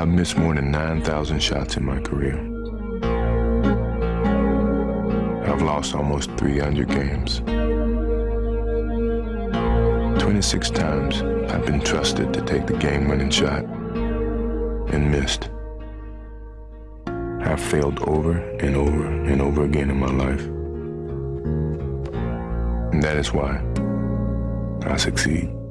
I've missed more than 9,000 shots in my career. I've lost almost 300 games. 26 times I've been trusted to take the game-winning shot and missed. I've failed over and over and over again in my life. And that is why I succeed.